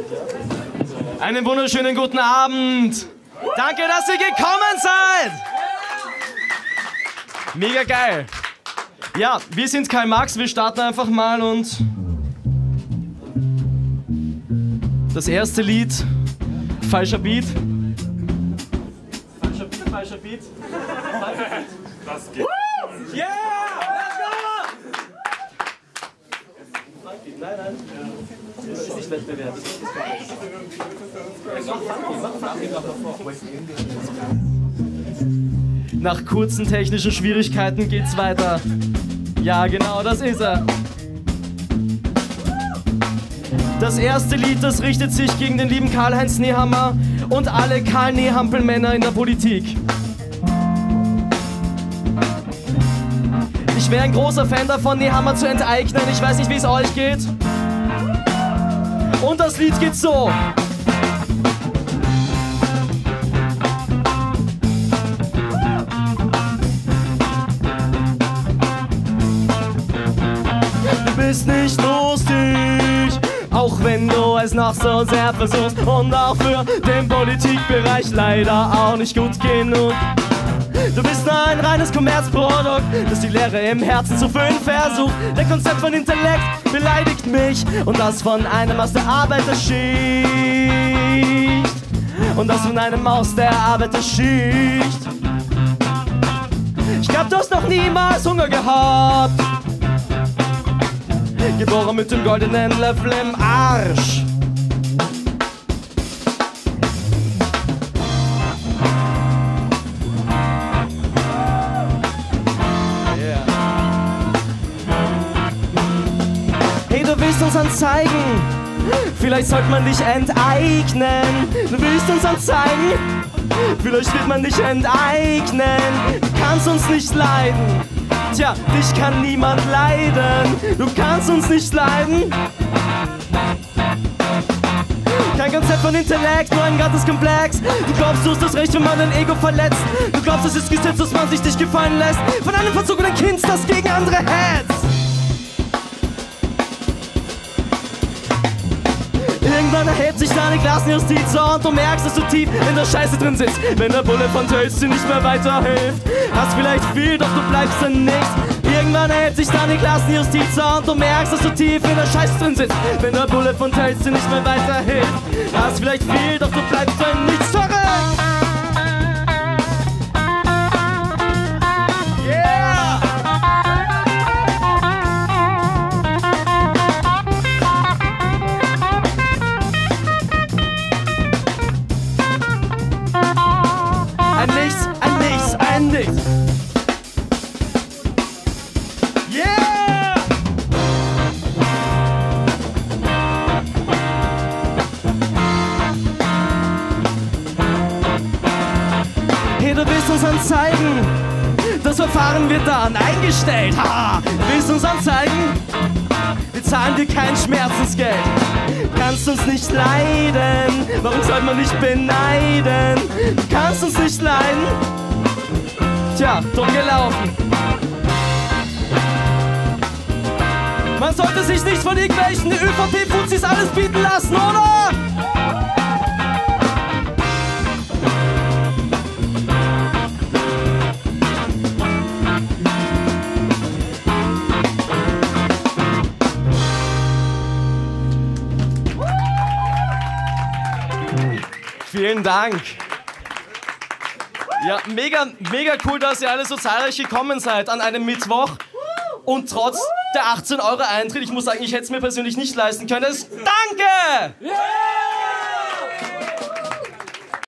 Einen wunderschönen guten Abend. Danke, dass ihr gekommen seid. Mega geil. Ja, wir sind Karl Marx, wir starten einfach mal und das erste Lied, falscher Beat. Falscher Beat. Das geht. Yeah! Nein, nein. Das ist nicht Wettbewerb. Nach kurzen technischen Schwierigkeiten geht's weiter. Ja, genau, das ist er. Das erste Lied, das richtet sich gegen den lieben Karl-Heinz Nehammer und alle Karl-Nehampel-Männer in der Politik. Ich wäre ein großer Fan davon, Nehammer zu enteignen. Ich weiß nicht, wie es euch geht. Und das Lied geht so. Du bist nicht lustig, auch wenn du es noch so sehr versuchst. Und auch für den Politikbereich leider auch nicht gut genug. Du bist nur ein reines Kommerzprodukt, das die Lehre im Herzen zu füllen versucht. Der Konzept von Intellekt beleidigt mich und das von einem aus der Arbeiterschicht. Und das von einem aus der Arbeiterschicht. Ich glaub, du hast noch niemals Hunger gehabt. Geboren mit dem goldenen Löffel im Arsch. Du willst uns anzeigen, vielleicht sollte man dich enteignen. Du willst uns anzeigen, vielleicht wird man dich enteignen. Du kannst uns nicht leiden, tja, dich kann niemand leiden. Du kannst uns nicht leiden. Kein Konzept von Intellekt, nur ein ganzes Komplex. Du glaubst, du hast das Recht, wenn man dein Ego verletzt. Du glaubst, es ist Gesetz, dass man sich nicht gefallen lässt von einem verzogenen Kind, das gegen andere hetzt. Irgendwann erhebt sich deine Klassenjustiz und du merkst, dass du tief in der Scheiße drin sitzt. Wenn der Bulle von Tölz dir nicht mehr weiterhilft, hast vielleicht viel, doch du bleibst dann nichts. Irgendwann erhebt sich deine Klassenjustiz und du merkst, dass du tief in der Scheiße drin sitzt. Wenn der Bulle von Tölz dir nicht mehr weiterhilft, hast vielleicht viel, doch du bleibst dann nichts. Verrückt! Ein Nichts. Yeah! Hey, du willst uns anzeigen. Das Verfahren wird dann eingestellt. Ha! Du willst uns anzeigen. Wir zahlen dir kein Schmerzensgeld. Kannst uns nicht leiden. Warum soll man dich beneiden? Du kannst uns nicht leiden. Tja, dumm gelaufen. Man sollte sich nicht von irgendwelchen ÖVP-Fuzis alles bieten lassen, oder? Vielen Dank. Ja, mega cool, dass ihr alle so zahlreich gekommen seid an einem Mittwoch. Und trotz der 18 € Eintritt, ich muss sagen, ich hätte es mir persönlich nicht leisten können. Danke! Yeah!